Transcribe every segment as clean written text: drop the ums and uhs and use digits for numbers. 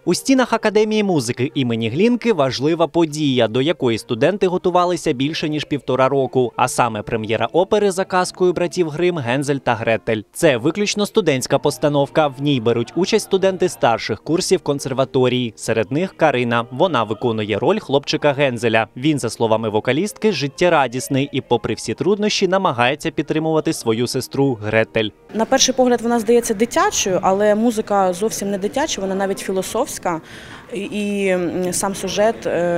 У стінах Академії музики імені Глінки важлива подія, до якої студенти готувалися більше ніж 1,5 року, а саме прем'єра опери за казкою братів Грим «Гензель та Гретель». Це виключно студентська постановка. В ній беруть участь студенти старших курсів консерваторії. Серед них Карина. Вона виконує роль хлопчика Гензеля. Він, за словами вокалістки, життєрадісний і, попри всі труднощі, намагається підтримувати свою сестру Гретель. На перший погляд вона здається дитячою, але музика зовсім не дитяча, вона навіть філософська. І сам сюжет,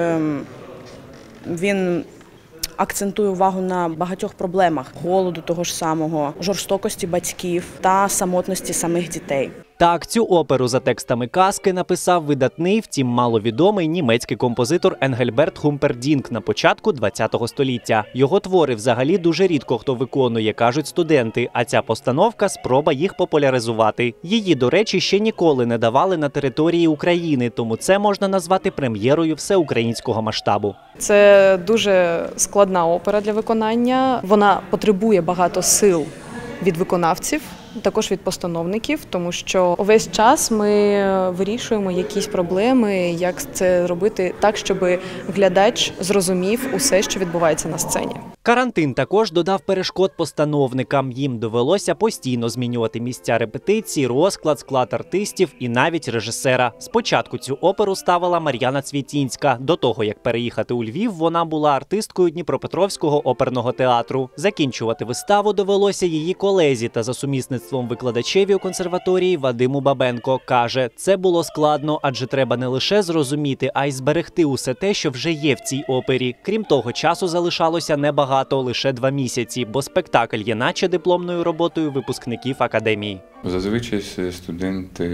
він акцентує увагу на багатьох проблемах – голоду того ж самого, жорстокості батьків та самотності самих дітей. Так, цю оперу за текстами казки написав видатний, втім маловідомий німецький композитор Енгельберт Хумпердінк на початку ХХ століття. Його твори взагалі дуже рідко хто виконує, кажуть студенти, а ця постановка – спроба їх популяризувати. Її, до речі, ще ніколи не давали на території України, тому це можна назвати прем'єрою всеукраїнського масштабу. Це дуже складна опера для виконання, вона потребує багато сил від виконавців, також від постановників, тому що увесь час ми вирішуємо якісь проблеми, як це робити так, щоб глядач зрозумів усе, що відбувається на сцені. Карантин також додав перешкод постановникам. Їм довелося постійно змінювати місця репетицій, розклад, склад артистів і навіть режисера. Спочатку цю оперу ставила Мар'яна Цвєтінська. До того, як переїхати у Львів, вона була артисткою Дніпропетровського оперного театру. Закінчувати виставу довелося її колезі та за сумісництвом викладачеві у консерваторії Вадиму Бабенко. Каже, це було складно, адже треба не лише зрозуміти, а й зберегти усе те, що вже є в цій опері. Крім того, часу залишалося небагато. Лише 2 місяці, бо спектакль є наче дипломною роботою випускників академії. Зазвичай студенти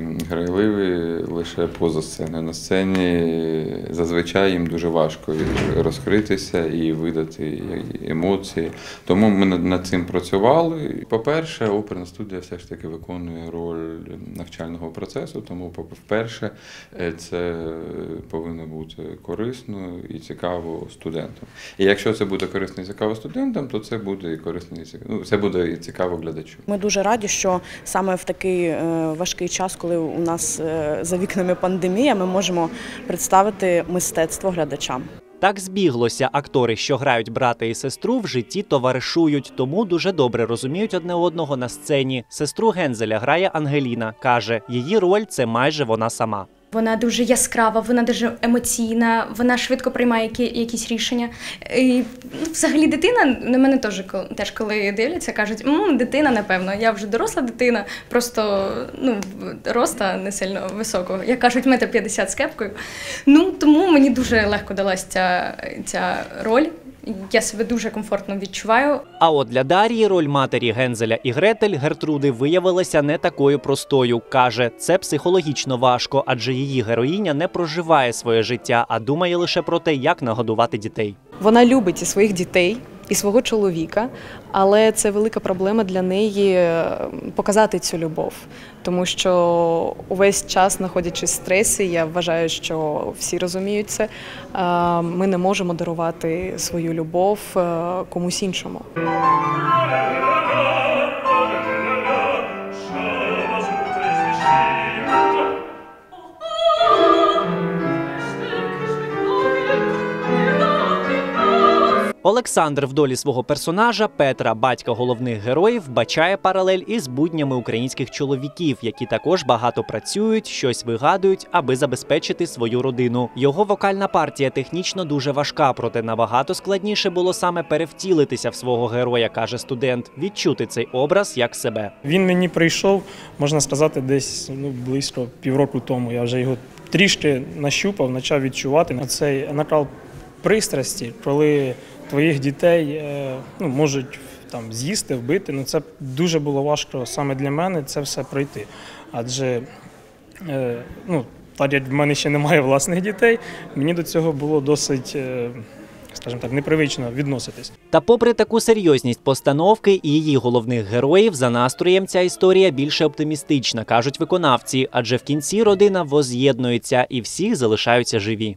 грайливі лише поза сценою. На сцені зазвичай їм дуже важко розкритися і видати емоції. Тому ми над цим працювали. По-перше, оперна студія все ж таки виконує роль навчального процесу, тому, по-перше, це повинно бути корисно і цікаво студентам. І якщо це буде корисно і цікаво студентам, то це буде і корисно це буде і цікаво глядачу. Ми дуже раді, що саме в такий важкий час, коли у нас за вікнами пандемія, ми можемо представити мистецтво глядачам. Так збіглося. Актори, що грають брата і сестру, в житті товаришують, тому дуже добре розуміють одне одного на сцені. Сестру Гензеля грає Ангеліна. Каже, її роль – це майже вона сама. Вона дуже яскрава, вона дуже емоційна, вона швидко приймає якісь рішення. І, взагалі дитина, на мене теж коли дивляться, кажуть, дитина, напевно, я вже доросла дитина, просто роста не сильно високого. Як кажуть, 1,50 м з кепкою. Тому мені дуже легко далась ця роль. Я себе дуже комфортно відчуваю. А от для Дар'ї роль матері Гензеля і Гретель Гертруди виявилася не такою простою. Каже, це психологічно важко, адже її героїня не проживає своє життя, а думає лише про те, як нагодувати дітей. Вона любить і своїх дітей, і свого чоловіка, але це велика проблема для неї показати цю любов. Тому що увесь час, знаходячись в стресі, я вважаю, що всі розуміють це, ми не можемо дарувати свою любов комусь іншому. Олександр в долі свого персонажа Петра, батька головних героїв, вбачає паралель із буднями українських чоловіків, які також багато працюють, щось вигадують, аби забезпечити свою родину. Його вокальна партія технічно дуже важка, проте набагато складніше було саме перевтілитися в свого героя, каже студент, відчути цей образ як себе. Він мені прийшов, можна сказати, десь близько півроку тому. Я вже його трішки нащупав, почав відчувати. Цей накал пристрасті, коли твоїх дітей можуть з'їсти, вбити. Це дуже було важко саме для мене це все пройти. Адже так як в мене ще немає власних дітей, мені до цього було досить, скажімо так, непривично відноситись. Та попри таку серйозність постановки і її головних героїв, за настроєм ця історія більше оптимістична, кажуть виконавці, адже в кінці родина воз'єднується і всі залишаються живі.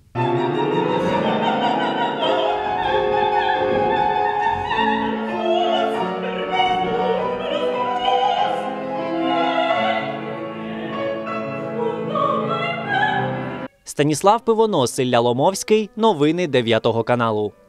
Станіслав Пивонос, Ілля Ломовський. Новини 9 каналу.